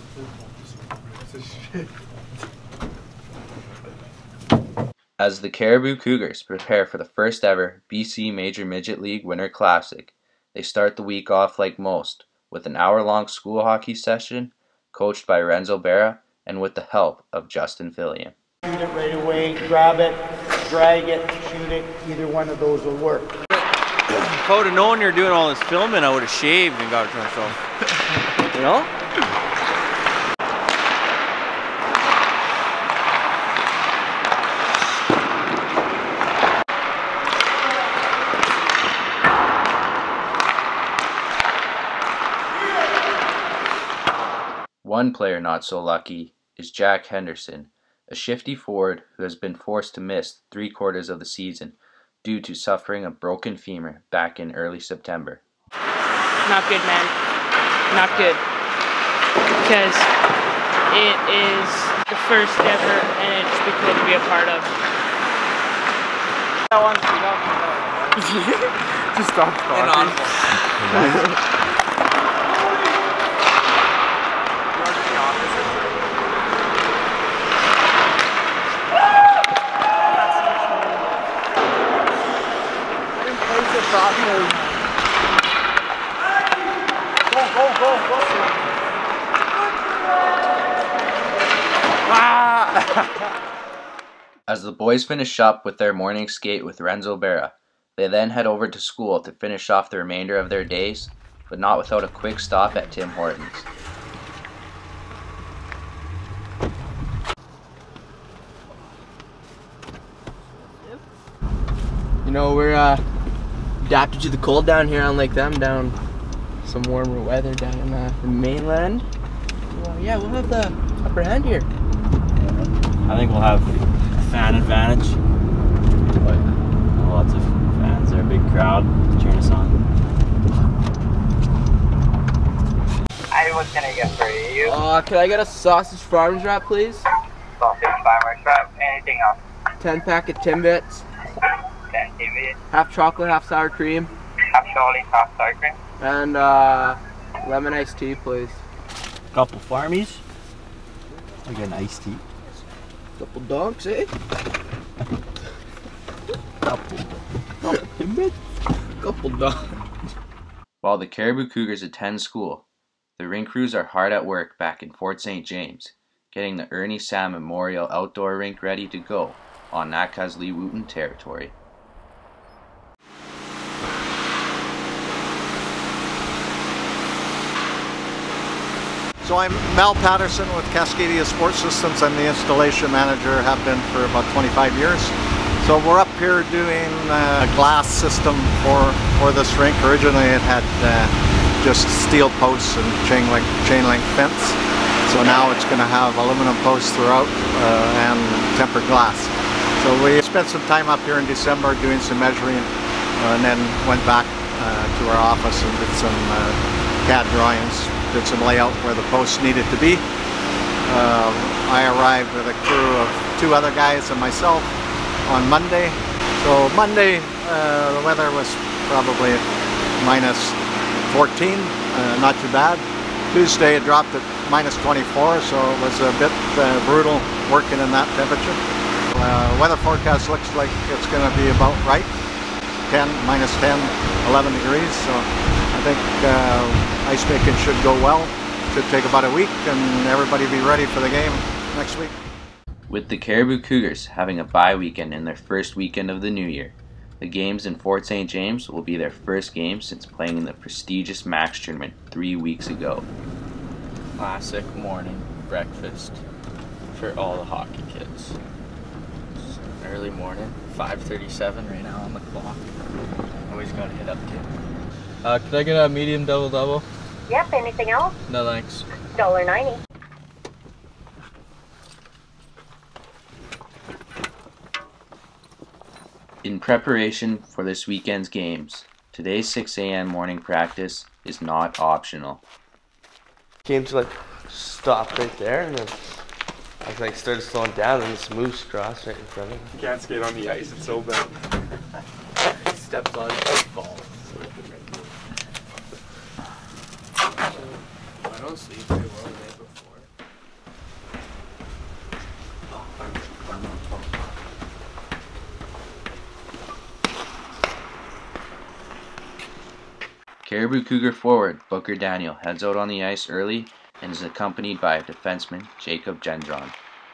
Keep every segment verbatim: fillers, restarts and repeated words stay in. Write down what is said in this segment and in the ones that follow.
As the Cariboo Cougars prepare for the first ever B C Major Midget League Winter Classic, they start the week off like most, with an hour-long school hockey session, coached by Renzo Berra, and with the help of Justin Fillion. Shoot it right away, grab it, drag it, shoot it, either one of those will work. If I would have known you're doing all this filming, I would have shaved and got it to myself. You know? One player not so lucky is Jack Henderson, a shifty forward who has been forced to miss three quarters of the season due to suffering a broken femur back in early September. Not good, man. Not good. Because it is the first ever and it's been cool to be a part of. Just stop talking. Go, go, go, go. As the boys finish up with their morning skate with Renzo Berra, they then head over to school to finish off the remainder of their days, but not without a quick stop at Tim Hortons. You know, we're uh, adapted to the cold down here, unlike them down some warmer weather down in uh, the mainland. Well, yeah, we'll have the upper hand here. I think we'll have a fan advantage. But lots of fans, they're a big crowd cheering us on. I was gonna get for you. Uh, can I get a sausage farms wrap, please? Sausage farmer's wrap. Anything else? ten pack of Timbits. ten T V. Half chocolate, half sour cream. Half Charlie, half sour cream. And uh, lemon iced tea, please. Couple farmies. I get an iced tea. Couple donks, eh? Couple. Couple Timbits. Couple donks. While the Cariboo Cougars attend school, the rink crews are hard at work back in Fort Saint James, getting the Ernie Sam Memorial Outdoor Rink ready to go on Nakaslii-Wooten territory. So I'm Mal Patterson with Cascadia Sports Systems. I'm the installation manager, have been for about twenty-five years. So we're up here doing uh, a glass system for, for this rink. Originally it had uh, just steel posts and chain link, chain link fence. So now it's going to have aluminum posts throughout uh, and tempered glass. So we spent some time up here in December doing some measuring uh, and then went back uh, to our office and did some uh, C A D drawings. Did some layout where the posts needed to be. Um, I arrived with a crew of two other guys and myself on Monday. So Monday uh, the weather was probably minus fourteen, uh, not too bad. Tuesday it dropped at minus twenty-four, so it was a bit uh, brutal working in that temperature. Uh, weather forecast looks like it's going to be about right, ten, minus ten, eleven degrees. So I think uh, ice making should go well. Should take about a week and everybody be ready for the game next week. With the Cariboo Cougars having a bye weekend in their first weekend of the new year, the games in Fort Saint James will be their first game since playing in the prestigious Max tournament three weeks ago. Classic morning breakfast for all the hockey kids. It's early morning, five thirty-seven right now on the clock. Always gotta hit up kid. Uh, could I get a medium double double? Yep, anything else? No thanks. one dollar ninety. In preparation for this weekend's games, today's six A M morning practice is not optional. Game's like stopped right there, and then I like started slowing down, and this moose crossed right in front of me. You can't skate on the ice, it's so bad. He steps on it, it falls. I don't sleep very well the day before. Cariboo Cougar forward Booker Daniel heads out on the ice early and is accompanied by defenseman Jacob Gendron.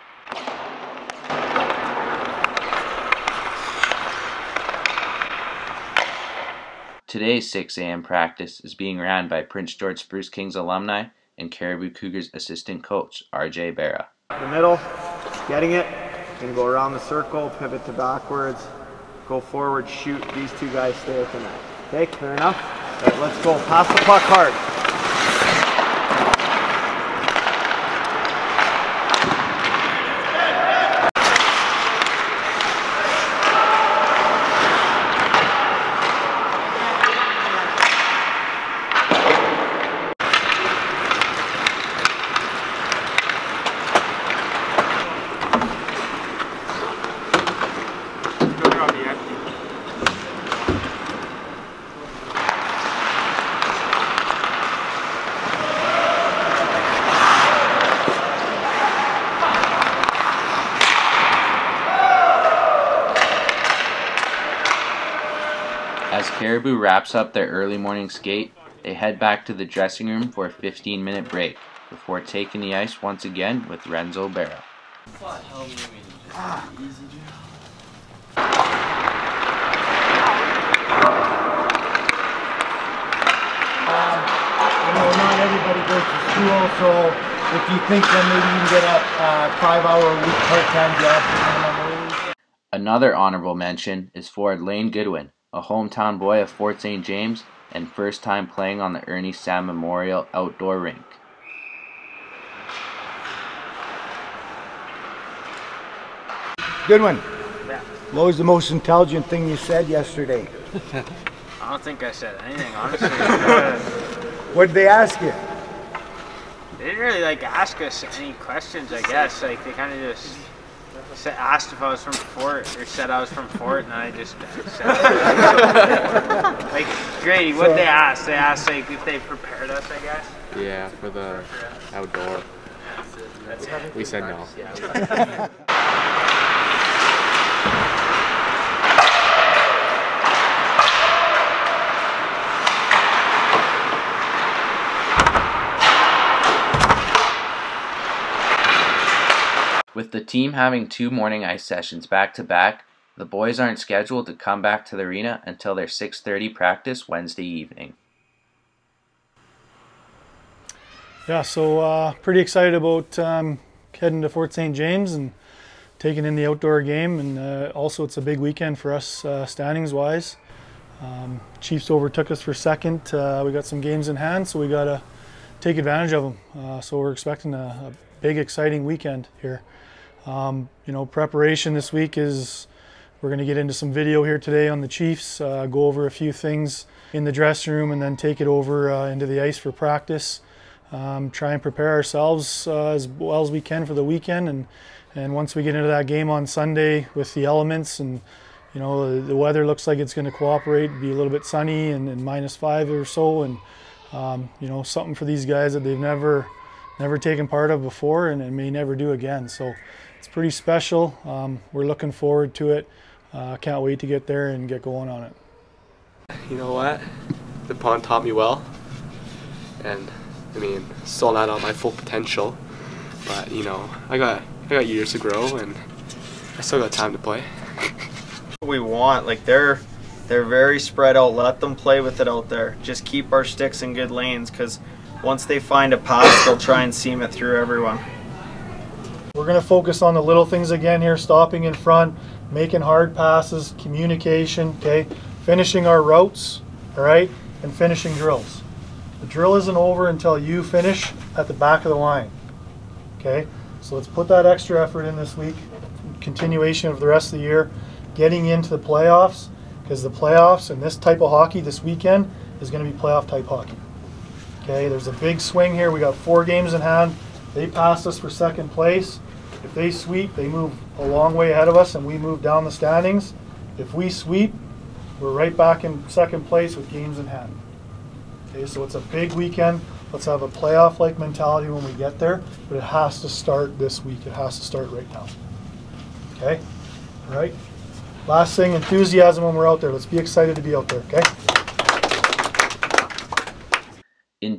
Today's six A M practice is being ran by Prince George Spruce Kings alumni and Cariboo Cougars assistant coach R J Barra. The middle, getting it, gonna go around the circle, pivot to backwards, go forward, shoot, these two guys stay at the net. Okay, clear enough? All right, let's go, pass the puck hard. As Cariboo wraps up their early morning skate, they head back to the dressing room for a fifteen minute break before taking the ice once again with Renzo Barra. Um, you know, not everybody goes to school, so if you think that maybe you can get a uh, five hour a week part-time job for minimum wage. Another honorable mention is forward Lane Goodwin, a hometown boy of Fort Saint James and first time playing on the Ernie Sam Memorial outdoor rink. Good one. Yeah. What was the most intelligent thing you said yesterday? I don't think I said anything, honestly. What did they ask you? They didn't really like ask us any questions, I guess. Like they kind of just said, asked if I was from Fort, or said I was from Fort, and I just said like, Grady, what did they ask? They asked like if they prepared us, I guess. Yeah, for the outdoor. We said no. With the team having two morning ice sessions back to back, the boys aren't scheduled to come back to the arena until their six thirty practice Wednesday evening. Yeah, so uh, pretty excited about um, heading to Fort Saint James and taking in the outdoor game, and uh, also it's a big weekend for us uh, standings wise. Um, Chiefs overtook us for second. Uh, we got some games in hand, so we got to take advantage of them. Uh, so we're expecting a, a big, exciting weekend here. Um, you know, preparation this week is we're going to get into some video here today on the Chiefs, uh, go over a few things in the dressing room, and then take it over uh, into the ice for practice. Um, try and prepare ourselves uh, as well as we can for the weekend, and and once we get into that game on Sunday with the elements, and you know the, the weather looks like it's going to cooperate, be a little bit sunny and, and minus five or so, and um, you know something for these guys that they've never never taken part of before and, and may never do again. So it's pretty special. Um, we're looking forward to it. Uh, can't wait to get there and get going on it. You know what? The pond taught me well, and I mean, still not on my full potential, but you know, I got I got years to grow, and I still got time to play. We want like they're they're very spread out. Let them play with it out there. Just keep our sticks in good lanes, because once they find a pass, they'll try and seam it through everyone. We're going to focus on the little things again here, stopping in front, making hard passes, communication, okay, finishing our routes, all right, and finishing drills. The drill isn't over until you finish at the back of the line, okay? So let's put that extra effort in this week, continuation of the rest of the year, getting into the playoffs, because the playoffs and this type of hockey this weekend is going to be playoff type hockey. Okay, there's a big swing here. We got four games in hand. They passed us for second place. If they sweep, they move a long way ahead of us and we move down the standings. If we sweep, we're right back in second place with games in hand. Okay, so it's a big weekend. Let's have a playoff-like mentality when we get there, but it has to start this week. It has to start right now. Okay, all right. Last thing, enthusiasm when we're out there. Let's be excited to be out there, okay?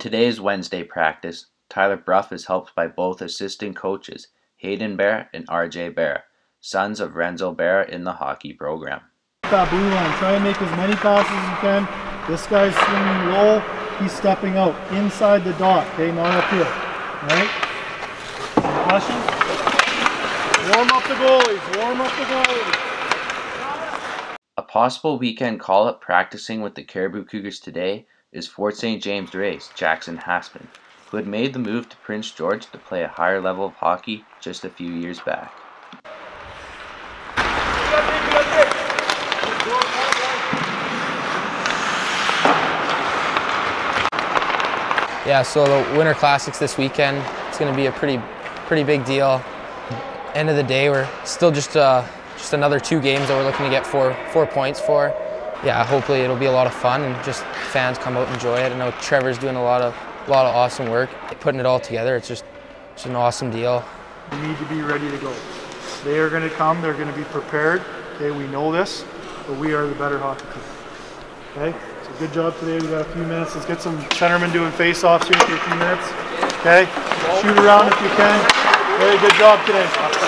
today's Wednesday practice, Tyler Bruff is helped by both assistant coaches, Hayden Bear and R J Bear, sons of Renzo Bear in the hockey program. That blue line, try and make as many passes as you can. This guy's swinging low, he's stepping out inside the dot, okay, not up here. Right? Any questions? Warm up the goalies, warm up the goalies. A possible weekend call-up practicing with the Cariboo Cougars today is Fort Saint James Rays Jackson Haspin, who had made the move to Prince George to play a higher level of hockey just a few years back. Yeah, so the Winter Classics this weekend, it's going to be a pretty pretty big deal. End of the day, we're still just uh, just another two games that we're looking to get four four points for. Yeah, hopefully it'll be a lot of fun and just fans come out and enjoy it. I know Trevor's doing a lot of a lot of awesome work, putting it all together. It's just it's an awesome deal. We need to be ready to go. They are going to come. They're going to be prepared. Okay, we know this, but we are the better hockey team. Okay. Good job today. We got a few minutes. Let's get some centermen doing face-offs here for a few minutes. Okay? Shoot around if you can. Very good job today.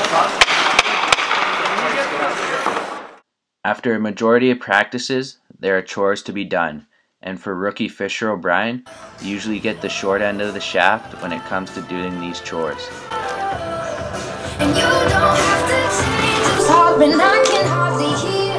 After a majority of practices, there are chores to be done. And for rookie Fisher O'Brien, you usually get the short end of the shaft when it comes to doing these chores. And you don't have to change your heart, but I can hardly hear.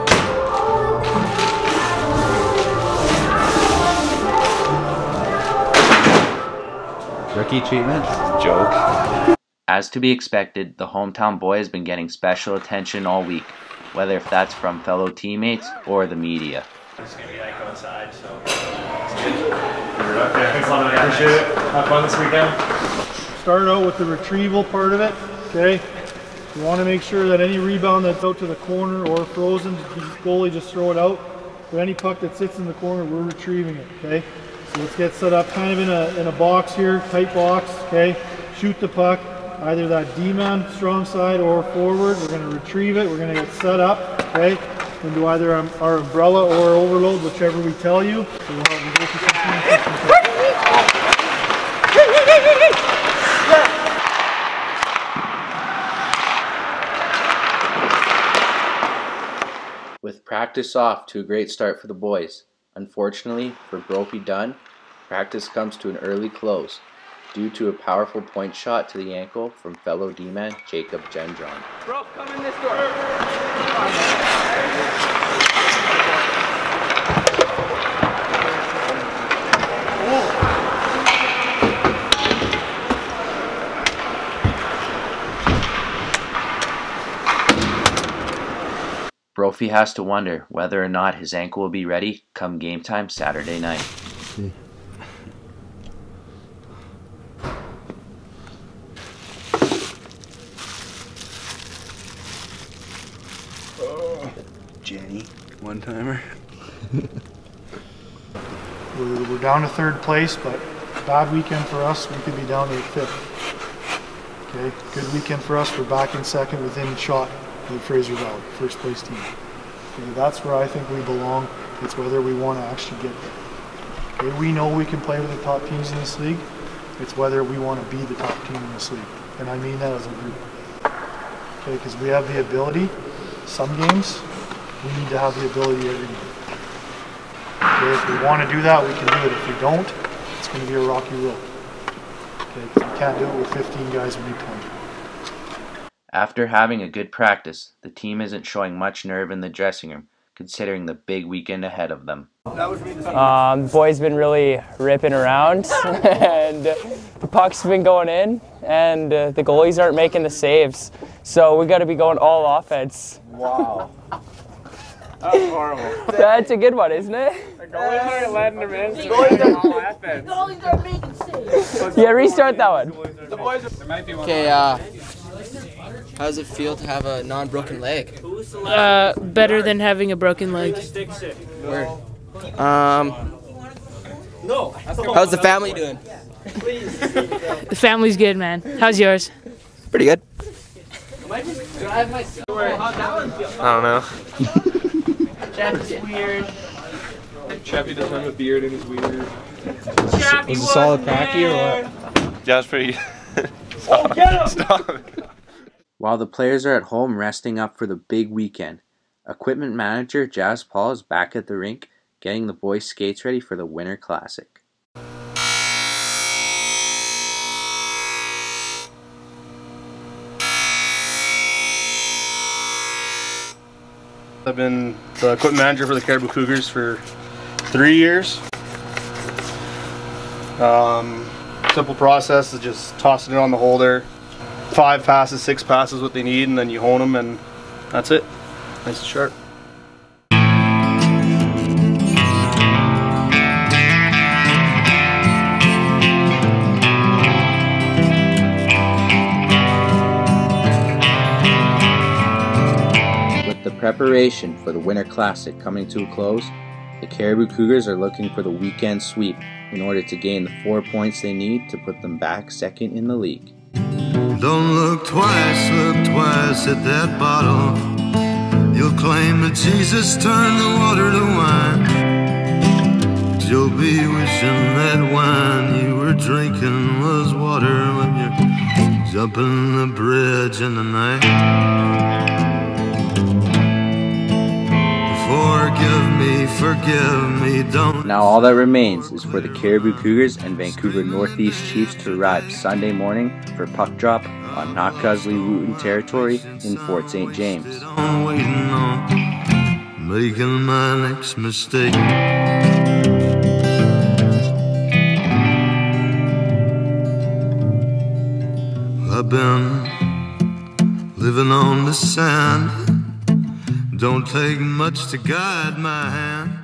Rookie treatment? Joke. As to be expected, the hometown boy has been getting special attention all week, whether if that's from fellow teammates or the media. It's going to be like outside, so it's good. You're up there. Thanks a lot, man. Appreciate it. Have fun this weekend. Start out with the retrieval part of it, okay? You want to make sure that any rebound that's out to the corner or frozen, the goalie just throw it out. But any puck that sits in the corner, we're retrieving it, okay? So let's get set up kind of in a, in a box here, tight box, okay? Shoot the puck, either that D-man strong side or forward. We're going to retrieve it. We're going to get set up, okay? Into either our, our umbrella or overload, whichever we tell you. So we'll have, we'll go through some With practice off to a great start for the boys. Unfortunately for Brophy Dunn, practice comes to an early close due to a powerful point shot to the ankle from fellow D-man Jacob Gendron. Bro, come in this door. Brophy has to wonder whether or not his ankle will be ready come game time Saturday night. Hmm. Oh, Jenny, one timer. We're, we're down to third place, but bad weekend for us. We could be down to fifth. Okay, good weekend for us. We're back in second within shot of the Fraser Valley, first place team. Okay, that's where I think we belong. It's whether we want to actually get there. Okay, we know we can play with the top teams in this league. It's whether we want to be the top team in this league. And I mean that as a group. Okay, because we have the ability. Some games, we need to have the ability every game. Okay, if we want to do that, we can do it. If we don't, it's going to be a rocky road. Okay, because we can't do it with fifteen guys when we play. After having a good practice, the team isn't showing much nerve in the dressing room, considering the big weekend ahead of them. Um, the boys been really ripping around, and the puck's been going in, and uh, the goalies aren't making the saves. So we got to be going all offense. Wow. That was horrible. That's a good one, isn't it? The goalies aren't letting them in, so we're going all offense. Goalies are making saves. Yeah, restart that one. The boys, there might be one. Okay, uh, how does it feel to have a non-broken leg? Uh, better than having a broken leg. Word. Um, how's the family doing? The family's good, man. How's yours? Pretty good. I don't know. That's weird. Chappie doesn't have a beard and is weird. Was it solid cracky or what? Yeah, it's pretty good. Oh, get him! Stop. While the players are at home resting up for the big weekend, equipment manager Jazz Paul is back at the rink getting the boys' skates ready for the Winter Classic. I've been the equipment manager for the Cariboo Cougars for three years. Um, simple process is just tossing it on the holder. Five passes, six passes, what they need, and then you hone them, and that's it. Nice and sharp. With the preparation for the Winter Classic coming to a close, the Cariboo Cougars are looking for the weekend sweep in order to gain the four points they need to put them back second in the league. Don't look twice, look twice at that bottle. You'll claim that Jesus turned the water to wine. But you'll be wishing that wine you were drinking was water when you're jumping the bridge in the night. Forgive me, forgive me, don't. Now all that remains is for the Cariboo Cougars and Vancouver Northeast Chiefs to arrive Sunday morning for puck drop on Knockcuzzly-Wooten territory in Fort Saint James. I'm waiting on making my next mistake. I've been living on the sand. Don't take much to guide my hand.